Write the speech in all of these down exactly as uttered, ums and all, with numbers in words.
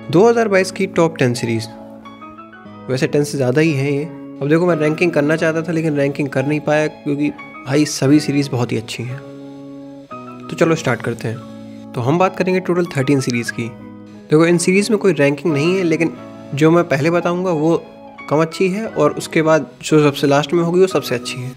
दो हज़ार बाईस की टॉप टेन सीरीज़, वैसे टेन से ज़्यादा ही है ये। अब देखो, मैं रैंकिंग करना चाहता था लेकिन रैंकिंग कर नहीं पाया क्योंकि भाई सभी सीरीज़ बहुत ही अच्छी हैं। तो चलो स्टार्ट करते हैं। तो हम बात करेंगे टोटल थर्टीन सीरीज़ की। देखो, इन सीरीज़ में कोई रैंकिंग नहीं है, लेकिन जो मैं पहले बताऊंगा वो कम अच्छी है और उसके बाद जो सबसे लास्ट में होगी वो सबसे अच्छी है।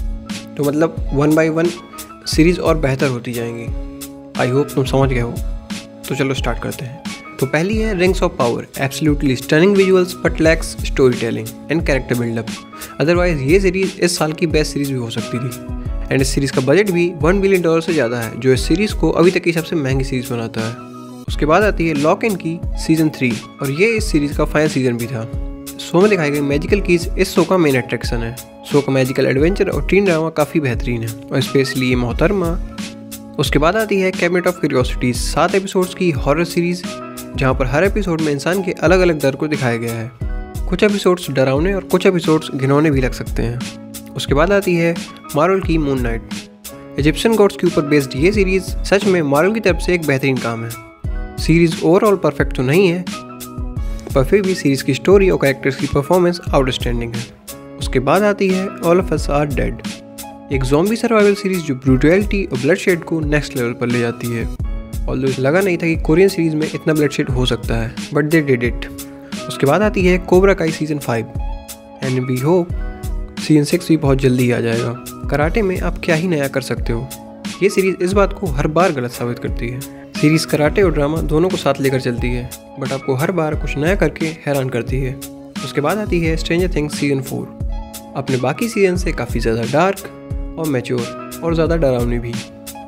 तो मतलब वन बाय वन सीरीज़ और बेहतर होती जाएंगी। आई होप तुम समझ गए हो। तो चलो स्टार्ट करते हैं। तो पहली है Rings of Power. Absolutely stunning visuals but lacks story telling and character buildup. Otherwise ये सीरीज़ इस साल की बेस्ट सीरीज़ भी हो सकती थी। एंड इस सीरीज़ का बजट भी वन बिलियन डॉलर से ज़्यादा है, जो इस सीरीज़ को अभी तक की सबसे महंगी सीरीज़ बनाता है। उसके बाद आती है लॉक इन की सीजन थ्री, और ये इस सीरीज़ का फाइनल सीजन भी था। शो में दिखाई गई मैजिकल कीज इस शो का मेन अट्रैक्शन है। शो का मैजिकल एडवेंचर और टीन ड्रामा काफ़ी बेहतरीन है, और स्पेशली ये मोहतरमा। उसके बाद आती है कैबिनेट ऑफ क्यूरियोसिटीज, सात एपिसोड्स की हॉरर सीरीज़, जहाँ पर हर एपिसोड में इंसान के अलग अलग डर को दिखाया गया है। कुछ एपिसोड्स डरावने और कुछ एपिसोड्स घिनौने भी लग सकते हैं। उसके बाद आती है मार्वल की मून नाइट। इजिप्शियन गॉड्स के ऊपर बेस्ड ये सीरीज़ सच में मार्वल की तरफ से एक बेहतरीन काम है। सीरीज़ ओवरऑल परफेक्ट तो नहीं है, पर फिर भी सीरीज़ की स्टोरी और कैरेक्टर्स की परफॉर्मेंस आउटस्टैंडिंग है। उसके बाद आती है All of Us Are Dead, एक ज़ॉम्बी सर्वाइवल सीरीज़ जो ब्रूटैलिटी और ब्लडशेड को नेक्स्ट लेवल पर ले जाती है। ऑल्दो लगा नहीं था कि कोरियन सीरीज़ में इतना ब्लडशेड हो सकता है, बट दे डिड इट। उसके बाद आती है Cobra Kai season five, and we hope season six भी बहुत जल्दी आ जाएगा। कराटे में आप क्या ही नया कर सकते हो, ये सीरीज़ इस बात को हर बार गलत साबित करती है। सीरीज़ कराटे और ड्रामा दोनों को साथ लेकर चलती है, बट आपको हर बार कुछ नया करके हैरान करती है। उसके बाद आती है स्ट्रेंजर थिंग्स सीजन फोर, अपने बाकी सीजन से काफ़ी ज़्यादा डार्क और मैच्योर और ज़्यादा डरावनी भी।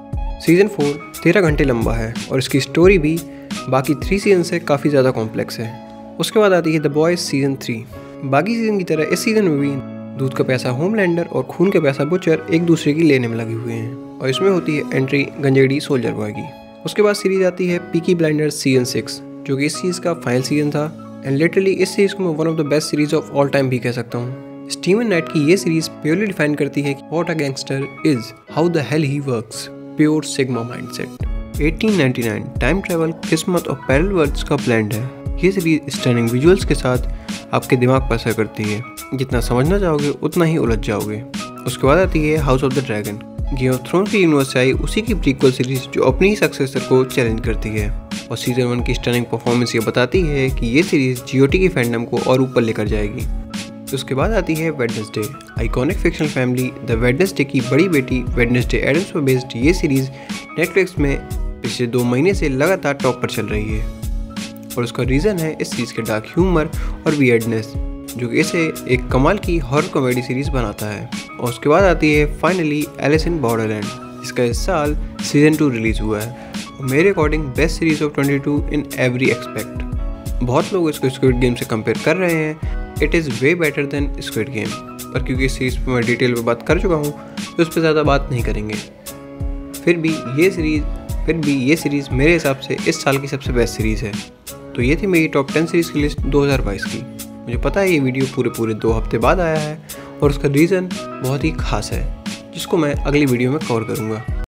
सीज़न फोर तेरह घंटे लंबा है और इसकी स्टोरी भी बाकी थ्री सीजन से काफ़ी ज़्यादा कॉम्प्लेक्स है। उसके बाद आती है द बॉयज़ सीजन थ्री। बाकी सीजन की तरह इस सीज़न में भी दूध का पैसा होमलैंडर और खून का पैसा बुचर एक दूसरे की लेने में लगे हुए हैं, और इसमें होती है एंट्री गंजेड़ी सोल्जर बॉय की। उसके बाद सीरीज आती है पीकी ब्लाइंडर्स सीजन सिक्स, जो कि इस सीरीज़ का फाइनल सीजन था। एंड लिटरली इस सीरीज़ को मैं one of the best series of all time भी कह सकता हूँ। स्टीवन नाइट की ये सीरीज़ प्योरली डिफाइन करती है कि what a gangster is, how the hell he works, pure sigma mindset. Eighteen ninety nine time travel, किस्मत और पैरेलल वर्ल्ड्स का ब्लेंड है। ये सीरीज स्टनिंग विजुअल्स के साथ आपके दिमाग पर असर करती है। जितना समझना चाहोगे उतना ही उलझ जाओगे। उसके बाद आती है House of the Dragon. Game of Thrones की यूनिवर्स से आई उसी की प्रीक्वल सीरीज जो अपनी ही सक्सेसर को चैलेंज करती है, और सीजन वन की स्टनिंग परफॉर्मेंस ये बताती है कि ये सीरीज जीओटी की फैंडम को और ऊपर लेकर जाएगी। उसके बाद आती है Wednesday, iconic fictional family the Wednesday की बड़ी बेटी वेडनेसडे एडम्स पर बेस्ड ये सीरीज नेटफ्लिक्स में पिछले दो महीने से लगातार टॉप पर चल रही है, और उसका रीज़न है इस सीरीज़ के डार्क ह्यूमर और वियर्डनेस, जो कि इसे एक कमाल की हॉरर कॉमेडी सीरीज़ बनाता है। और उसके बाद आती है फाइनली एलिस इन बॉर्डरलैंड, जिसका इस साल सीजन टू रिलीज़ हुआ है, और मेरे according best series of twenty two in every aspect. बहुत लोग इसको स्क्विड गेम से कंपेयर कर रहे हैं। It is way better than Squid Game, पर क्योंकि इस सीरीज़ पर मैं डिटेल में बात कर चुका हूँ तो उस पर ज़्यादा बात नहीं करेंगे। फिर भी ये सीरीज़ फिर भी ये सीरीज़ मेरे हिसाब से इस साल की सबसे बेस्ट सीरीज़ है। तो ये थी मेरी टॉप टेन सीरीज़ की लिस्ट दो हज़ार बाईस की। मुझे पता है ये वीडियो पूरे पूरे दो हफ्ते बाद आया है, और उसका रीज़न बहुत ही खास है, जिसको मैं अगली वीडियो में कवर करूँगा।